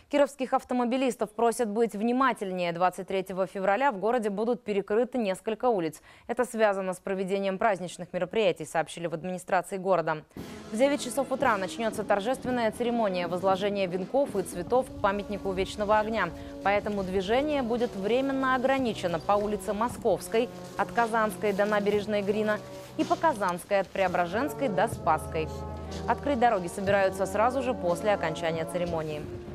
Кировских автомобилистов просят быть внимательнее. 23 февраля в городе будут перекрыты несколько улиц. Это связано с проведением праздничных мероприятий, сообщили в администрации города. В 9 часов утра начнется торжественная церемония возложения венков и цветов к памятнику Вечного огня. Поэтому движение будет временно ограничено по улице Московской от Казанской до набережной Грина и по Казанской от Преображенской до Спасской. Открыть дороги собираются сразу же после окончания церемонии.